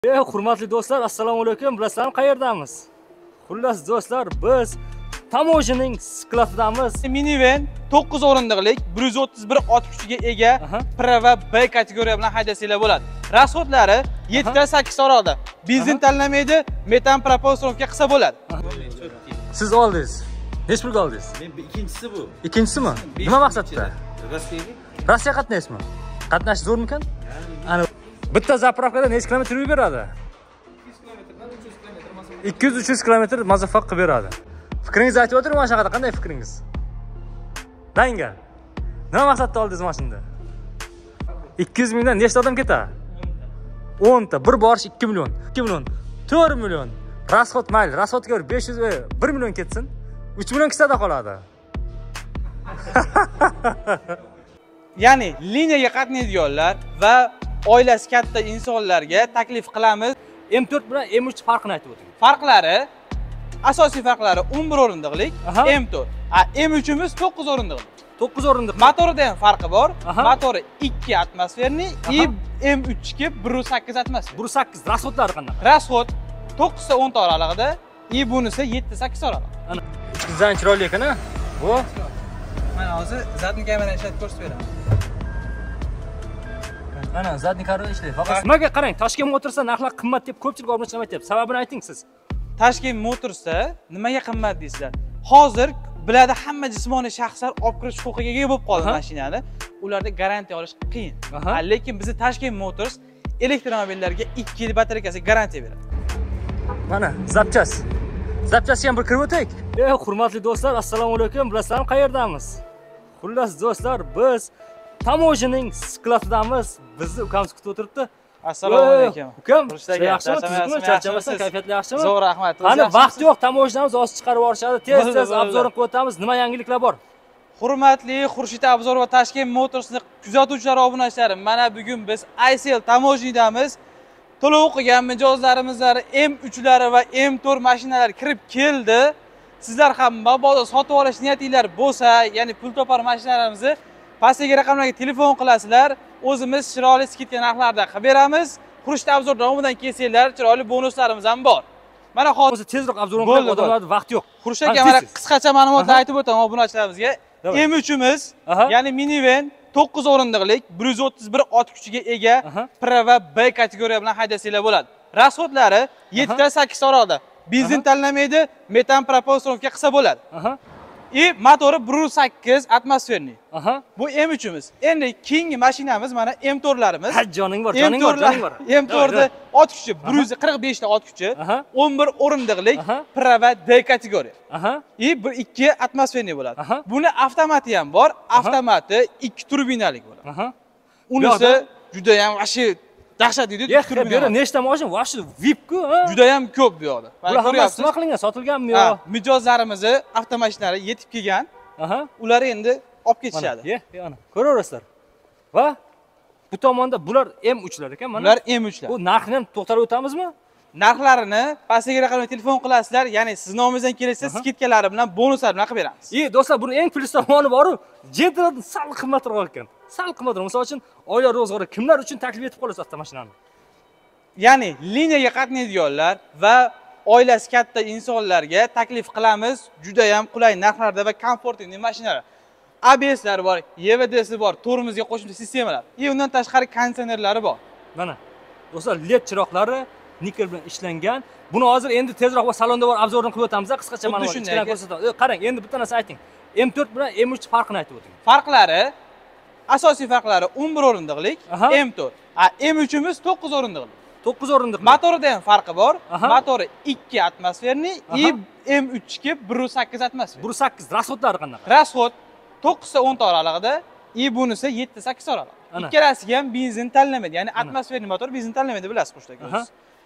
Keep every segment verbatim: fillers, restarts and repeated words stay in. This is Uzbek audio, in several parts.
Ey hurmatli do'stlar, assalomu alaykum. Bilasizlarmi qayerdamiz? Xullas do'stlar, biz Tamojining skladidamiz. Minivan to'qqiz o'rindiqlik bir yuz o'ttiz bir ot kuchiga ega P va B kategoriya bilan haydasanglar bo'ladi. Rasxodlari yetti ta sakkiz orolda. Benzin tanlamaydi, metan propon uстановка qilsa bo'ladi. Siz oldingiz. Nech pulga oldingiz? Men ikkinchisi bu. Ikkinchisimi? Nima maqsadda? Rossiyaga. Rossiya qatnaysizmi? Qatnash zo'rmikan? Ana bitta zapravkada necha kilometr yurib beradi? ikki yuz uch yuz kilometr masofa qilib beradi. Fikringizni aytib o'tiring, mana shunaqada qanday fikringiz? Danga. Nima maqsadda oldingiz mashinada? ikki yuz mingdan nechta odam ketadi? o'n ta. Bir borish ikki million. ikki million. to'rt million. Rasxod mayli, rasxodga besh yuz bir million ketsin. uch million kisada qoladi. Ya'ni liniyaga qatnaydiganlar va oilasi katta insonlarga taklif qilamiz. M to'rt bilan M uch farqini aytib o'ting. Farqlari, asosiy farqlari o'n bir o'rindiqlik M to'rt. A M uchimiz to'qqiz o'rindiqlik. to'qqiz o'rindiq. Motorida ham farqi bor. Motori ikki atmosferniy, i M uch ga bir yuz sakkiz atmosfer. bir yuz sakkiz rasxodlari qanaqa? Rasxod to'qqiz ta o'n ta oralig'ida, i bunisi yetti sakkiz oralig'. Ana ichki dizayn chiroyli ekan-a? Bu mana hozir zadniy kamera ishlatib ko'rsatib beraman. Ana zadniy kamera ishlaydi. Faqat nimaga qarang, Toshkent Motorsda narxlar qimmat deb ko'pchilik o'rnashtirib aytyapti. Sababini ayting siz. Toshkent Motorsda nimaga qimmat deysizlar? Hozir biladi, hamma jismoniy shaxslar olib kirish huquqiga ega bo'lib qoldi mashinani. Ularda garantiya olish qiyin. Lekin bizning Toshkent Motors elektromobillarga ikki yil batareykasiga garantiya beradi. Mana zapchas. Zapchasga ham bir kirib o'taylik. Ey hurmatli do'stlar, assalomu alaykum. Bilasizlarmi qayerdamiz? Xullas do'stlar, biz Tamojining skladidamiz. Bizni ukamiz kutib o'tiribdi. Assalomu alaykum. Ukam, yaxshimi? Tuzukmi? Charchamasdan, kayfiyatli yaxshimi? Zo'r, rahmat. Qani vaqt yo'q, Tamojinamiz oz chiqarib yuborishadi. Tez-tez obzorini qilib o'tamiz. Nima yangiliklar bor? Hurmatli Xurshid Obzor va Toshkent Motorsni kuzatuvchilar, obunachilari, mana bugun biz Aysel Tamojidamiz. To'lov qilgan mijozlarimizlar M uchlar va M to'rt mashinalar kirib keldi. Sizlar ham mabodo sotib olish niyatinglar bo'lsa, ya'ni pul topar mashinalarimizni pastdagi raqamlarga telefon qilasizlar. O'zimiz chiroyli skidka narxlarda qilib beramiz. Xurshid Obzor nomidan kelsanglar, chiroyli bonuslarimiz ham bor. Mana hozir tezroq obzorini qilib, odamlarda vaqt yo'q. Xurshid aka, mana qisqacha ma'lumotlar aytib o'taman obunachilarimizga. M uchimiz, ya'ni minivan to'qqiz o'rindiqlik bir yuz o'ttiz bir ot kuchiga ega P va B kategoriya bilan haydasanglar bo'ladi. Rasxodlari yetti ta sakkiz orolda. Benzin tanlamaydi, metan propon uстановка qilsa bo'ladi. I motori bir yuz sakkiz atmosferniy. Bu M uchimiz. Endi keyingi mashinamiz mana M to'rtlarimiz. Ha, joning bor, joning bor, joning bor. M to'rtda ot kuchi bir yuz qirq besh ta ot kuchi, o'n bir o'rindiqlik P va D kategoriya. I bir ikki atmosferniy bo'ladi. Buni avtomati ham bor, avtomati ikki turbinalik bo'ladi. Unisi juda ham vashi dahshat edi. Bu yerda nechta mashina? Vashi V I P-ku, ha? Juda ham ko'p bu yoqda. Bular hammasi nima qilingan, sotilganmi yo? Mijozlarimizni avtomashinalari yetib kelgan. Ular endi olib ketishadi. Ye, ana, ko'raverasizlar. Va bu tomonda bular M uchlar ekan, mana. Bular M uchlar. Bu narxini ham to'xtalib o'tamizmi? Narxlarini pastdagi raqamga telefon qilasizlar, ya'ni siz nomingizdan kelsa skidkalari bilan bonuslar bilan qilib beramiz. Ey do'stlar, buni eng plyus tomoni bor-ku, Gentradan sal qimmatroq ekan. Sal qimmatroq. Misol uchun oila ro'zg'ori kimlar uchun taklif etib qolasiz avtomashinani? Ya'ni liniyaga qatnaydiganlar va oilasi katta insonlarga taklif qilamiz. Juda ham qulay narxlarda va komfortli mashinalar. A B S'lar bor, E V D'si bor, tormozga qo'shimcha sistemalar. Va undan tashqari konditsionerlari bor. Mana do'stlar, led chiroqlari nikel bilan ishlangan. Buni hozir endi tezroq va salonda bor obzorini qilib o'tamiz. Qisqacha ma'lumot ichkidan ko'rsatamiz. Qarang, endi bitta narsa ayting. M to'rt bilan M uch farqini aytib o'ting. Farqlari, asosiy farqlari o'n bir o'rindiqlik M to'rt. A M uchimiz to'qqiz o'rindiqlik. to'qqiz o'rindiq. Motorida ham farqi bor. Motori ikki atmosferniy, i M uch ga bir yuz sakkiz atmosfer. bir yuz sakkiz rasxodlari qanaqa? Rasxod to'qqiz ta o'n ta oralig'ida, i bunisi yetti sakkiz oralig'. Ikkalasiga ham benzin tanlamaydi. Ya'ni atmosferniy motor benzin tanlamaydi, bilasiz qo'shdagi.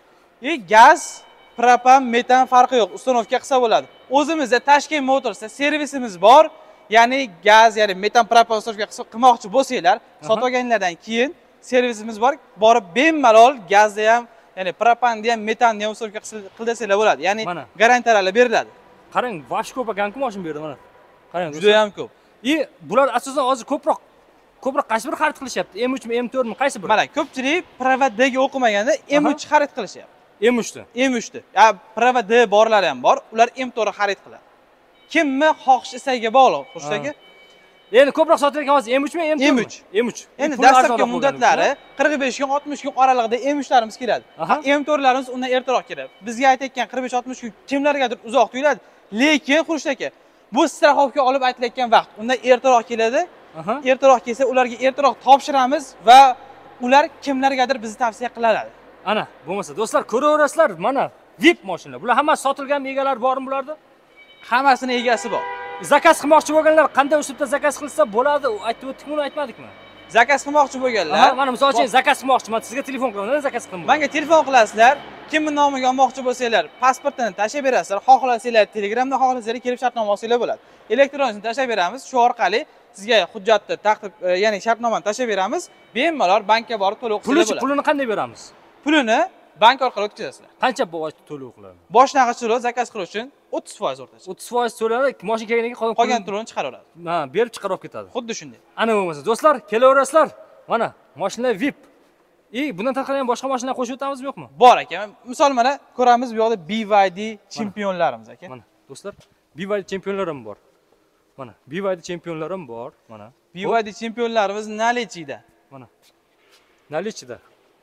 E gaz, propan, metan farqi yo'q, uстановка qilsa bo'ladi. O'zimizda Toshkent Motorsda servisimiz bor. Ya'ni gaz, ya'ni metan propan uстановка qilmoqchi bo'lsanglar, sotib olganlardan keyin servisimiz bor. Borib bemalol gazda ham, ya'ni propanda ham, metanni ham uстановка qildasanglar bo'ladi. Ya'ni garantiyalar beriladi. Qarang, vash ko'p ekan-ku mashina bu yerda mana. Qarang, juda ham ko'p. И bular asosan hozir ko'proq ko'proq qaysi bir xarid qilishyapti? M uch mi, M to'rt mi, qaysi bir? Mana ko'pchilik Prava D ga o'qimaganda M uch xarid qilishyapti. M uch ni. M uch ni. Ya Prava D borlari ham bor, ular M to'rt xarid qiladi. Kimni xohish istagiga bog'liq, Xurshidagi. Endi ko'proq sotilayotgan hozir M uch mi, M to'rt mi? M uch. M uch. Endi dastlabki muddatlari qirq besh kun, oltmish kun oralig'ida M uch larimiz keladi. M to'rt larimiz undan ertaroq keladi. Bizga aytayotgan qirq besh oltmish kun kimlargadir uzoq tuyuladi, lekin Xurshidagi bu straxovka olib aytilayotgan vaqt undan ertaroq keladi. Ertaroq kelsa, ularga ertaroq topshiramiz va ular kimlargadir bizni tavsiya qiladi. Ana, bo'lmasa do'stlar, ko'raverasizlar, mana V I P mashinalar. Bular hammasi sotilgan egalari bormi bularda? Hammasini egasi bor. Zakaz qilmoqchi bo'lganlar qanday uslubda zakaz qilsa bo'ladi? Aytib o'tdikmi, uni aytmadikmi? Zakaz qilmoqchi bo'lganlar, mana misol uchun zakaz qilmoqchiman, sizga telefon qilaman, zakaz qilaman. Menga telefon qilasizlar, kimni nomiga olmoqchi bo'lsanglar, pasportini tashlab berasizlar, xohlasanglar Telegramda, xohlasanglar kelib shartnoma olsanglar bo'ladi. Elektronsini tashlab beramiz, shu orqali sizga hujjatni taqdim, ya'ni shartnomani tashlab beramiz, bemalol bankka borib to'lov qilsangiz bo'ladi. Pulini qanday beramiz? Pulini bank orqali o'tkazasizlar. Qancha to'lov qiladi? Boshlang'ich to'lov zakaz qilish uchun o'ttiz foiz o'rtacha. o'ttiz foiz to'lanadi, mashina kelganidan keyin qolgan to'lovni chiqaraveradi. Ha, berib chiqarib ketadi. Xuddi shunday. Ana bo'lmasa, do'stlar, kelaverasizlar. Mana mashina V I P. E, bundan tashqari ham boshqa mashinalar qo'shib o'tamizmi, yo'qmi? Bor aka. Misol mana ko'ramiz bu yoqda B Y D chempionlarimiz aka. Mana do'stlar, B Y D chempionlar ham bor. Mana B Y D chempionlar ham bor, mana. B Y D chempionlarimiz Nalichida. Mana. Nalichida.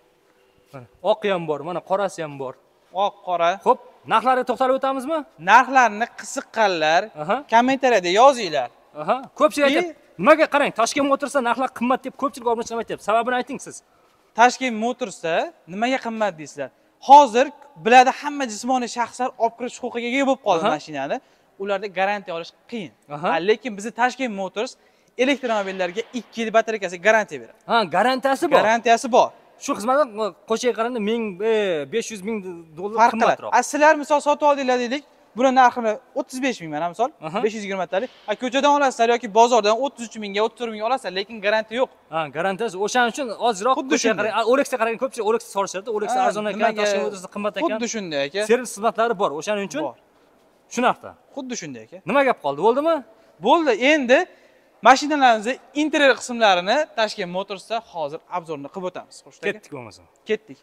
Mana oqi ham bor, mana qorasi ham bor. Oq, qora. Xo'p, narxlariga to'xtalib o'tamizmi? Narxlarni qiziqqanlar kommentariyada yozinglar. Aha, ko'pchilik aytadi, nimaga qarang, Toshkent Motorsda narxlar qimmat deb ko'pchilik obunachilar aytayapti. Sababini ayting siz. Toshkent Motorsda nimaga qimmat deysizlar? Hozir biladi, hamma jismoniy shaxslar olib kirish huquqiga ega bo'lib qoldi mashinani. Ularda garantiya olish qiyin. Lekin bizning Toshkent Motors elektromobillarga ikki yil batareykasiga garantiya beradi. Ha, garantiyasi bor. Garantiyasi bor. Shu xizmatni qo'shiga qaraganda ming besh yuz ming dollar qimmatroq. Sizlar misol sotib oldinglar deylik, buni narxini o'ttiz besh ming mana misol besh yuz yigirma talik. A ko'chadan olasizlar yoki bozordan o'ttiz uch mingga, o'ttiz to'rt mingga olasizlar, lekin garantiya yo'q. Ha, garantiyasi o'shaning uchun ozroq qo'shiga qarang. Olexga qarang, ko'pchilik Olex so'rashadi. Olex arzon ekan, Toshkent Motorsda qimmat ekan. Xuddi shunday aka. Servis xizmatlari bor, o'shaning uchun bor. Shu narxda. Xuddi shunday aka. Nima gap qoldi, bo'ldimi? Bo'ldi. Endi mashinalarimizning interior qismlarini Toshkent Motorsda hozir obzorini qilib o'tamiz. Ketdik bo'lmasa. Ketdik.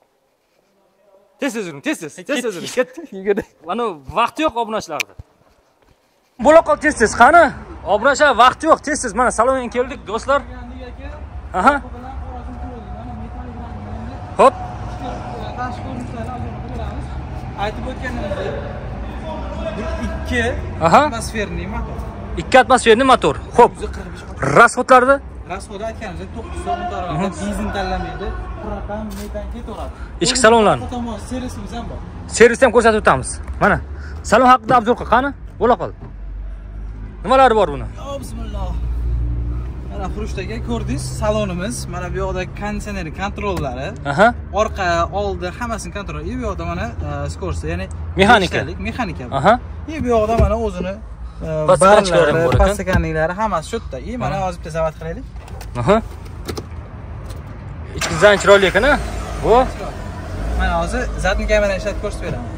Tez-tez yuring, tez-tez, tez-tez yuring, ketdik. Yugurdik. Mana vaqti yo'q obunachilarda. Bo'la qol tez-tez, qani? Obunachilar vaqti yo'q, tez-tez. Mana salonga keldik, do'stlar. Aha. Hop. Aytib o'tganimdek ikki atmosferli motor. ikki atmosferli motor. Xo'p. Rasxodlarni? Rasxodni aytganimdek to'qqiz o'n darajada benzin tanlamaydi. Propan, metan ketaveradi. Ichki salonlarni. Servisimiz ham bor. Servisni ham ko'rsatib o'tamiz. Mana salon haqida obzor qil, qani? Bo'la qol. Nimalari bor buni? Bismillah. Mana Xurushdagi ko'rdingiz, salonimiz. Mana bu yoqda konditsioner kontrollari. Aha. Orqa, oldi hammasini kontrol. Bu yoqda mana skorsi, ya'ni mexanika. Mexanika. Aha. Bu yoqda mana o'zini barlari, pastakanliklari hammasi shu yerda. И mana hozir bitta zavat qilaylik. Aha. Ichki dizayn chiroyli ekan-a? Bu. Mana hozir zadniy kamerani ishlatib ko'rsatib beraman.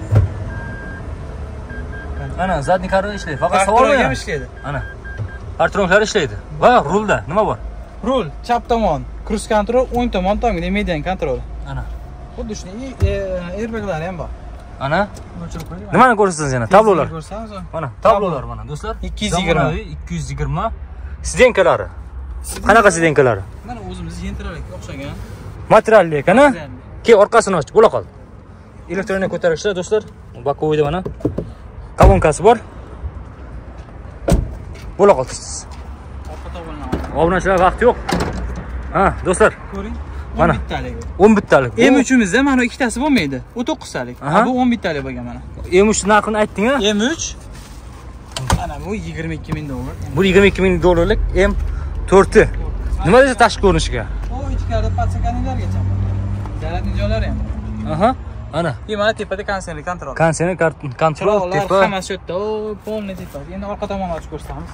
Ana zadniy kamera ishlaydi. Faqat savolmi ham ishlaydi. Ana. Partronklar ishlaydi. Va rulda nima bor? Rul chap tomon, cruise control, o'ng tomon tongda median kontrol. Ana. Xuddi shunday airbaglar ham bor. Ana. Nimani ko'rsatsangiz yana? Tablolar. Mana tablolar mana do'stlar. ikki yuz yigirma. ikki yuz yigirma. Sidenkalari. Qanaqa sidenkalari? Mana o'zimiz yentralakka o'xshagan. Materialli ekan-a? Keyin orqasini och, bo'la qol. Elektronik ko'tarishlar do'stlar. Bokovida mana kolonkasi bor. Bo'la qol. Orqa tomondan. Obunachilar vaqti yo'q. Ha, do'stlar. Ko'ring. Mana o'n bittalik. M uchimizda mana ikkitasi bo'lmaydi. u to'qqiz talik. Bu o'n bittalik bo'lgan mana. M uch narxini aytding-a? M uch ana bu yigirma ikki ming dollar. Bu yigirma ikki ming dollarlik M to'rt. Nima desa tashqi ko'rinishiga? O ichkarida patsakanlargacha. Zaratning joylari ham. Aha. Ana. И mana tepada konditsioner kontrol. Konditsioner kontrol tepa. Hammasi shu yerda. O, polni tepa. Endi orqa tomonga ochib ko'rsatamiz.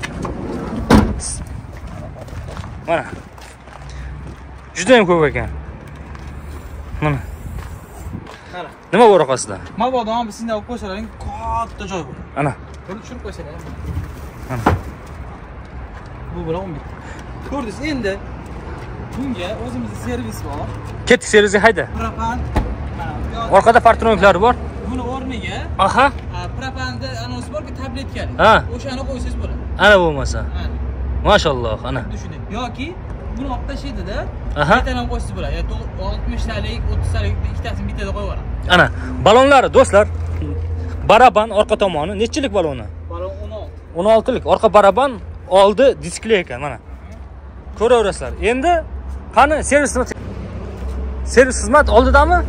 Mana. Juda ham ko'p ekan. Mana. Qara. Nima bor orqasida? Mabodo ham sizga olib qo'ysalaring, katta joy bor. Ana. Buni tushirib qo'ysalar. Mana. Bu bilan o'n bitta. Ko'rdingiz, endi bunga o'zimizning servis bor. Ketdik servisga hayda. Propan. Orqada fartronoklari bor. Buni o'rniga Aha. propanda anonsi borki, tabletkali. Ha. O'shani qo'ysangiz bo'ladi. Ana bo'lmasa. Mashalloh, ana. Tushuning. Yoki buni olib tashlaydida, Aha. bittadan ham qo'ysangiz bo'ladi. Ya oltmish talik, o'ttiz talik ikkitasini bittada qo'yib yuboradi. Ana, balonlari do'stlar. Baraban orqa tomoni nechilik baloni? Balon o'n olti. o'n oltilik. Orqa baraban, oldi displey ekan, mana. Ko'raverasizlar. Endi qani servis xizmat? Servis xizmat oldidami?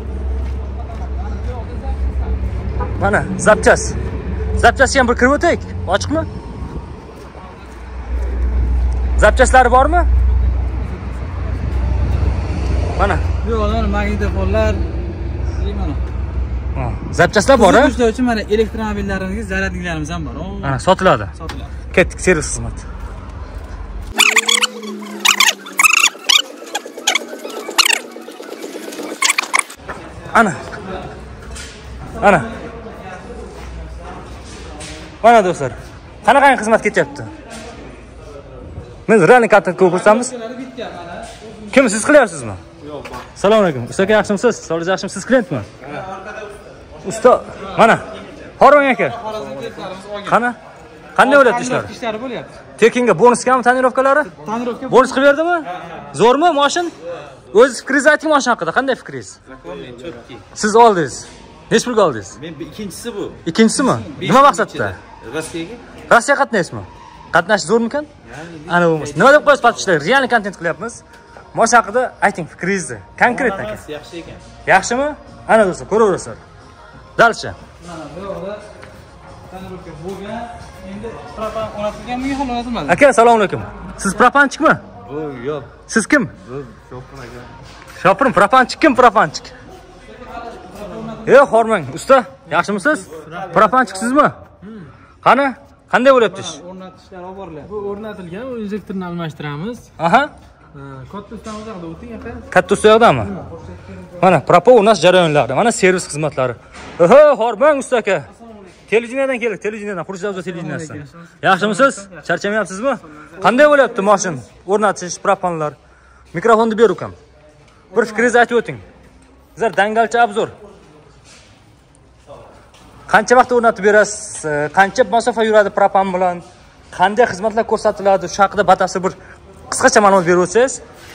Mana, zapchas. Zapchasga ham bir kirib o'taylik. Ochiqmi? Zapchaslari bormi? Mana. Yo'q, mana magnitofonlar, mana. Ha, zapchaslar bor, ha? Shuning uchun mana elektromobillarimizga zaryadniklarimiz ham bor. Mana sotiladi. Sotiladi. Ketdik servis xizmat. Ana. Ana. Mana do'stlar. Qanaqa xizmat ketyapti? Men realni kartani ko'rsatamiz. Kim siz qilyapsizmi? Yo'q, bor. Assalomu alaykum. Usta aka yaxshimisiz? Sog'ligingiz yaxshimi? Siz klientmi? Usta, mana. Hormang aka. Qani? Qanday bo'lyapti ishlar? Ishlari bo'lyapti. Tekinga bonuskami tonirovkalari? Tonirovka bonus qilib berdimi? Zo'rmi mashin? O'z fikringizni ayting mashin haqida. Qanday fikringiz? Siz oldingiz. Nech pulga oldingiz? Men ikkinchisi bu. Ikkinchisimi? Nima maqsadda? Rossiyaga? Rossiya qatnaysizmi? Qatnash zo'rmikan? Ana bo'lmas. Nima deb qo'yasiz patishlar? Realni kontent qilyapmiz. Mashin haqida ayting fikringizni. Konkret aka. Yaxshi ekan. Yaxshimi? Ana do'stlar, ko'raverasizlar. Dalcha. Mana bu yoqda tonirovka bo'lgan. Endi propan o'rnatilganmi, yo'q o'rnatilmadi. Aka, assalomu alaykum. Siz propanchikmi? Bu yo'q. Siz kim? Bu shopir aka. Shopirim, propanchik kim propanchik? Ey, hormang, usta, yaxshimisiz? Propanchik sizmi? Qani? Qanday bo'lyapti ish? O'rnatishlar olib borilyapti. Bu o'rnatilgan, elektrni almashtiramiz. Aha. Katta usta yoqda o'ting aka. Katta usta yoqdami? Mana propo u nas jarayonlari, mana servis xizmatlari. Oho, hormang usta aka. Televideniyadan keldik, televideniyadan, Xurshidabzo televideniyasidan. Yaxshimisiz? Charchamayapsizmi? Qanday bo'lyapti mashin? O'rnatish, propanlar. Mikrofonni ber ukam. Bir fikringizni aytib o'ting. Sizlar dangalcha obzor. Qancha vaqt o'rnatib berasiz? Qancha masofa yuradi propan bilan? Qanday xizmatlar ko'rsatiladi? Shu haqida batafsil bir qisqacha ma'lumot berib o'tsangiz.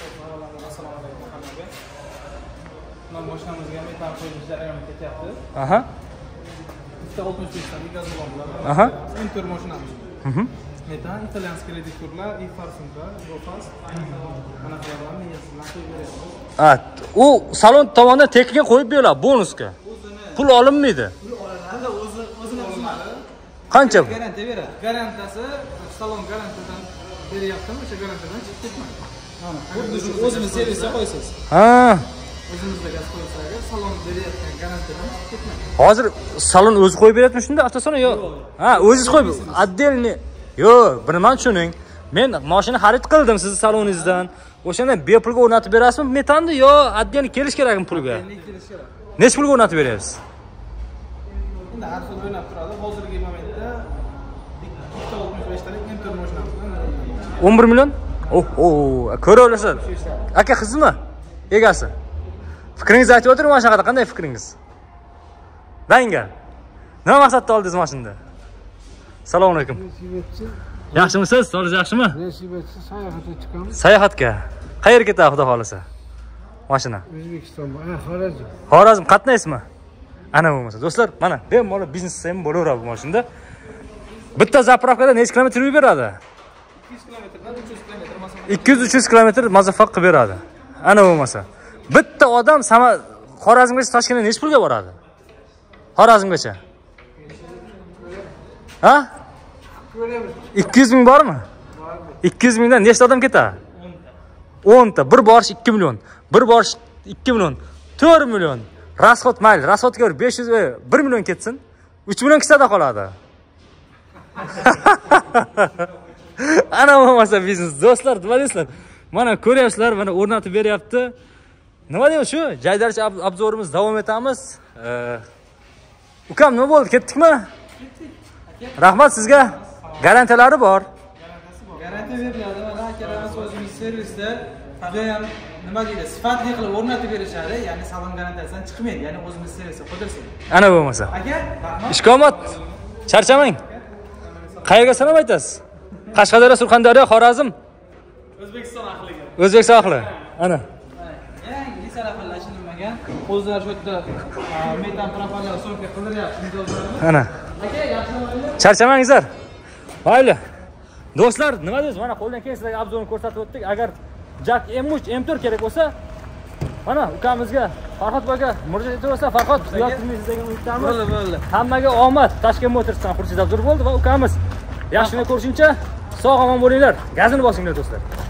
Mana mashinamizga metan qo'yish jarayoni ketyapti. Aha. oltmish besh talik gaz ballonlar. Aha. Inter mashinamiz. Mhm. Metan italyanskiy reduktorlar, e-farsinka, Gofas. Mana bularni yasirlab qo'yib beramiz. Ha, u salon tomonidan tekinga qo'yib beriladi bonusga. Pul olinmaydi. Pul olinadi, o'zi o'zini xizmati. Qancha bu? Garantiya beradi. Garantiyasi salon garantiyadan beryaptimi? O'sha garantiyadan chiqib ketmaydi. Mana, xuddi shu o'zimiz servisga qo'yasiz. Ha. O'zimizda gaz qo'ysak, salon berayotgan garantiyadan chiqib ketmaydi. Hozir salon o'zi qo'yib beryapmi shunda avtosalon yo'q? Ha, o'zingiz qo'yib. Отдельный. Yo'q, bilmayman tushuning. Men mashina xarid qildim sizni saloningizdan. O'shanda bepulga o'rnatib berasizmi metanni yo отдельный kelish kerakmi pulga? Kelish kerak. Nech pulga o'rnatib beryapsiz? Endi har xil o'ynab turadi. Hozirgi momentda ikki oltmish besh talik Inter mashinamiz. o'n bir million? Oh, oh, ko'raverasizlar. Aka qizmi? Egasi. Fikringizni aytib o'tiring mashina haqida. Qanday fikringiz? Dangal. Nima maqsadda oldingiz mashinada? Assalomu alaykum. Yaxshimisiz? Sog'ligingiz yaxshimi? Nasibatchi sayohatga chiqamiz. Sayohatga. Qayerga ketadi xudo xolasa? Mashina. O'zbekiston, ha, Xorazm. Xorazm qatnaysizmi? Ana bo'lmasa, do'stlar, mana bemalol biznes ham bo'laveradi bu mashinada. Bitta zapravkada necha kilometr yurib beradi? ikki yuz uch yuz kilometr masofa qilib beradi. Ana bo'lmasa. Bitta odam sama Xorazmgacha Toshkentga necha pulga boradi? Xorazmgacha. Ha? ikki yuz ming bormi? ikki yuz mingdan nechta odam ketadi? o'n ta. Bir borish ikki million. Bir borish ikki million. to'rt million. Rasxod mayli, rasxodga besh yuz, bir million ketsin. uch million kisada qoladi. Ana bo'lmasa biznes. Do'stlar, nima deysizlar? Mana ko'ryapsizlar, mana o'rnatib beryapti. Nima deymiz shu? Jaydarcha obzorimiz davom etamiz. Ukam, nima bo'ldi? Ketdikmi? Ketdik. Rahmat sizga. Garantiyalari bor. Garantiya beriladi. Mana akalarimiz o'zimiz servisda juda ham nima deydi, sifatli qilib o'rnatib berishadi, ya'ni salon garantiyasidan chiqmaydi, ya'ni o'zimiz servisga qo'ydirsak. Ana bo'lmasa. Aka, rahmat. Ishkomat. Charchamang. Qayerga salom aytasiz? Qashqadaryo, Surxondaryo, Xorazm. O'zbekiston ahliga. O'zbekiston ahli. Ana. Yangi saraflashilmagan. O'zlari shu yerda metan propanol so'mka qidiryapti, imzolarini. Ana. Aka, yaxshi. Charchamangizlar. Mayli. Do'stlar, nima deysiz? Mana qo'ldan keyin sizlarga obzorni ko'rsatib o'tdik. Agar Jak M uch, M to'rt kerak bo'lsa, mana ukamizga Farhod boga murojaat etaversa, Farhod uyatimiz degan umidamiz. Bo'ldi, bo'ldi. Hammaga omad. Tashkent Motorsdan Xurshid Abdur bo'ldi va ukamiz yaxshini ko'rishuncha sog' omon bo'linglar. Gazini bosinglar do'stlar.